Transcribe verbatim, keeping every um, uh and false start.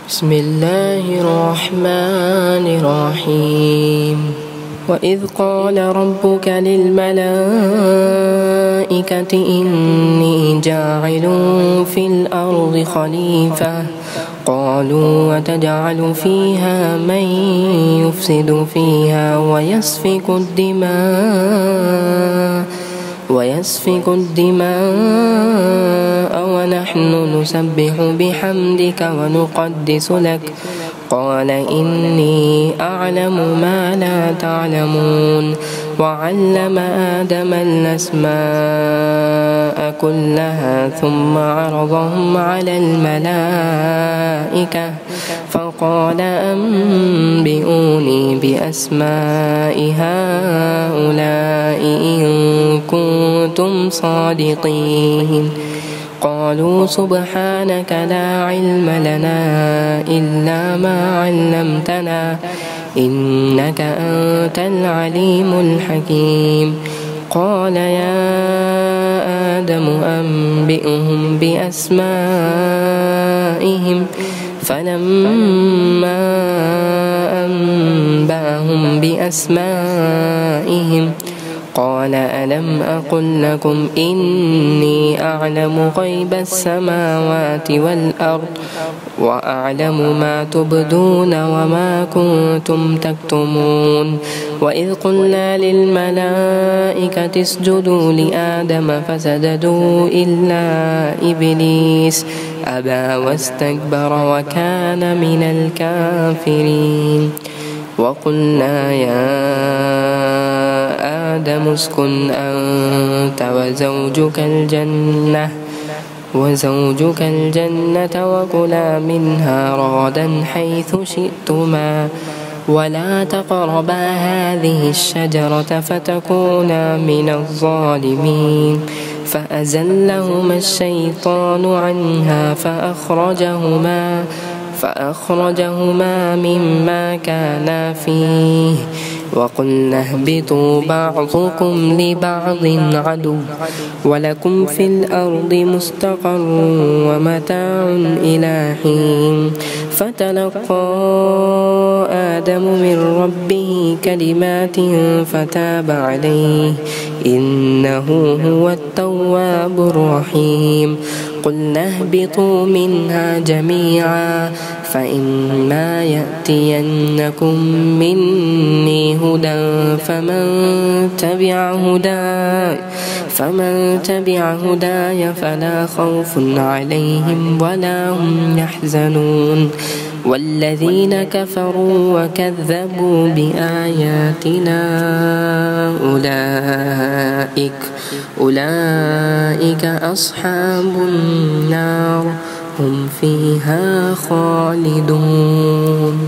بسم الله الرحمن الرحيم وإذ قال ربك للملائكة إني جاعل في الأرض خليفة قالوا وتجعل فيها من يفسد فيها ويسفك الدماء ويسفك الدماء ونحن نسبح بحمدك ونقدس لك قال إني أعلم ما لا تعلمون وعلم آدم الأسماء كلها ثم عرضهم على الملائكة فقال أنبئوني بأسماء هؤلاء إن كنتم صادقين قالوا سبحانك لا علم لنا إلا ما علمتنا إنك أنت العليم الحكيم قال يا آدم أنبئهم بأسمائهم فلما أنبأهم بأسمائهم قال ألم أقل لكم إني أعلم غيب السماوات والأرض وأعلم ما تبدون وما كنتم تكتمون وإذ قلنا للملائكة اسجدوا لآدم فسجدوا إلا إبليس أبى واستكبر وكان من الكافرين وقلنا يا آدم اسكن أنت وزوجك الجنة وزوجك الجنة وكلا منها رغدا حيث شئتما ولا تقربا هذه الشجرة فتكونا من الظالمين فأزلهما الشيطان عنها فأخرجهما فأخرجهما مما كانا فيه وقلنا اهبطوا بعضكم لبعض عدو ولكم في الأرض مستقر ومتاع إلى حين فتلقى آدم من ربه كلمات فتاب عليه إنه هو التواب الرحيم قلنا اهبطوا منها جميعا فإما يأتينكم مني هدى فمن تبع هداي فمن تبع هداي فلا خوف عليهم ولا هم يحزنون والذين كفروا وكذبوا بآياتنا أولئك أولئك أصحاب النار هم فيها خالدون.